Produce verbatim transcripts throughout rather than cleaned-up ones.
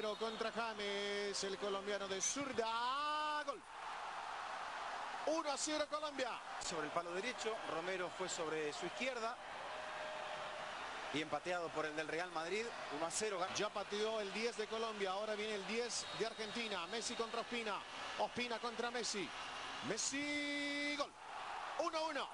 Romero contra James, el colombiano de zurda. Gol. uno a cero Colombia. Sobre el palo derecho, Romero fue sobre su izquierda. Bien pateado por el del Real Madrid, uno a cero. Ya pateó el diez de Colombia, ahora viene el diez de Argentina. Messi contra Ospina, Ospina contra Messi. Messi, gol. uno a uno.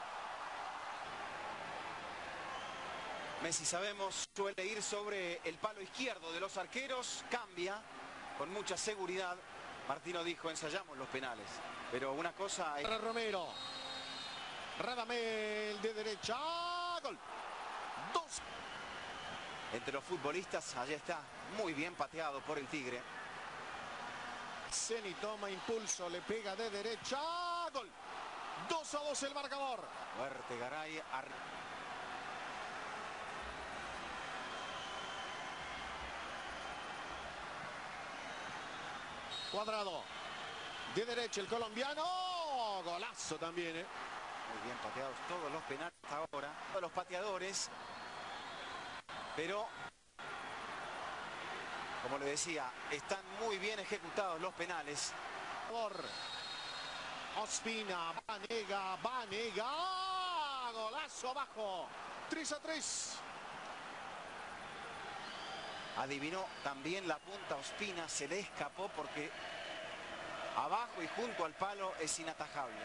Messi, sabemos, suele ir sobre el palo izquierdo de los arqueros, cambia con mucha seguridad. Martino dijo, ensayamos los penales, pero una cosa... Para Romero, Radamel de derecha, gol. Dos. Entre los futbolistas, allá está, muy bien pateado por el Tigre. Ceni toma impulso, le pega de derecha, gol. dos a dos el marcador. Fuerte Garay. Ar... Cuadrado. De derecha el colombiano. Golazo también, ¿eh? Muy bien pateados todos los penales hasta ahora. Todos los pateadores. Pero, como le decía, están muy bien ejecutados los penales. Ospina, Vanega, Vanega. Golazo abajo. tres a tres. Adivinó también la punta Ospina, se le escapó porque abajo y junto al palo es inatajable.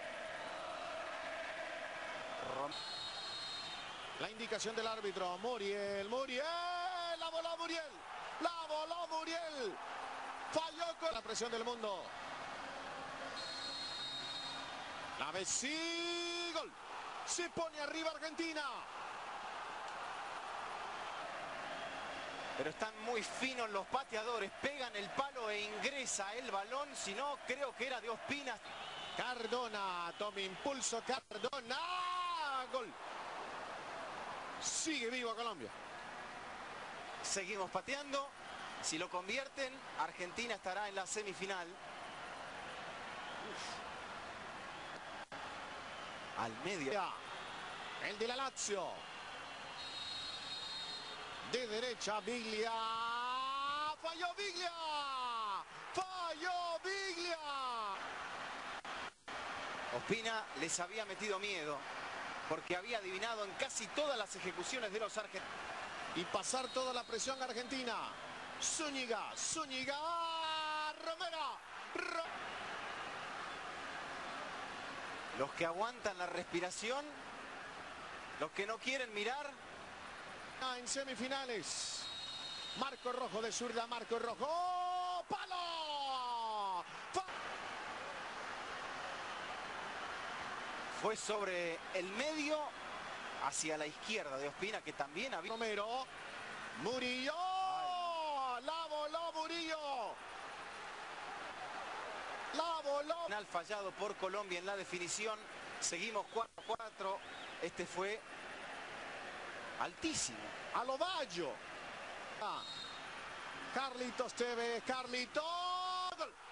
Rom... La indicación del árbitro, Muriel, Muriel, la voló Muriel, la voló Muriel. Falló con la presión del mundo. La Messi, gol. Se pone arriba Argentina. Pero están muy finos los pateadores, pegan el palo e ingresa el balón, si no creo que era de Ospina. Cardona, toma impulso, Cardona, gol. Sigue vivo Colombia. Seguimos pateando, si lo convierten, Argentina estará en la semifinal. Uf. Al medio. El de la Lazio. De derecha, Biglia. Falló Biglia. Falló Biglia. Ospina les había metido miedo porque había adivinado en casi todas las ejecuciones de los argentinos. Y pasar toda la presión argentina. Zúñiga, Zúñiga. Romero. Ro Los que aguantan la respiración, los que no quieren mirar. En semifinales, Marco Rojo de zurda, Marco Rojo, ¡palo! Fue sobre el medio hacia la izquierda de Ospina, que también había... Romero, Murillo, Ay. La voló Murillo, la voló. Penal fallado por Colombia en la definición, seguimos cuatro a cuatro, este fue... altísimo. A lo Baggio. Ah. Carlitos Tevez, Carlitos. Gol.